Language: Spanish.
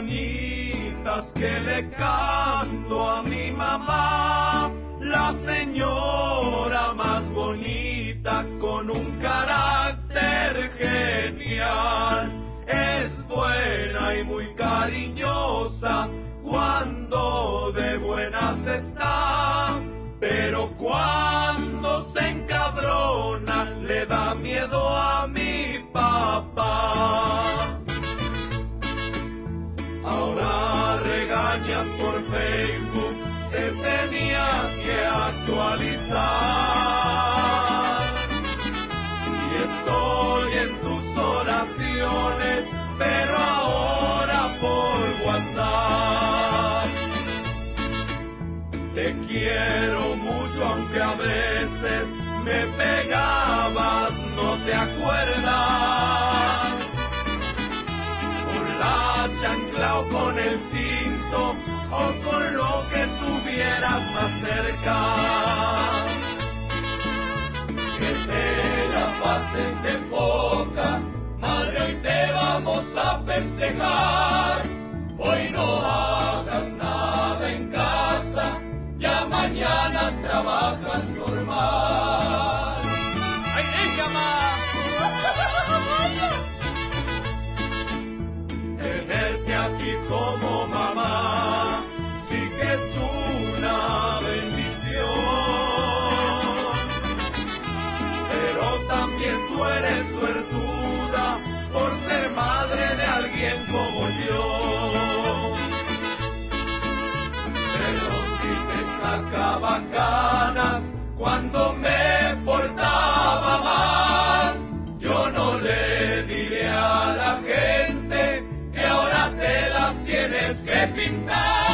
mañanitas que le canto a mi mamá, la señora más bonita con un carácter genial. Es buena y muy cariñosa cuando de buenas está, pero cuando se encabrona le da miedo a mi papá. Ahora regañas por Facebook, te tenías que actualizar. Y estoy en tus oraciones, pero ahora por WhatsApp. Te quiero mucho aunque a veces me pegabas, ¿no te acuerdas? Con la chancla o con el cinto o con lo que tuvieras más cerca. Que te la pases de poca, madre, hoy te vamos a festejar. Hoy no hagas nada en casa, ya mañana trabajas normal. ¡Ay, mamá! Tenerte aquí como mamá sí que es una bendición, pero también tú eres suertuda por ser madre de alguien como yo. Pero si te sacaba canas cuando me portaba mal, yo no le diré a la gente que ahora te las tienes que pintar.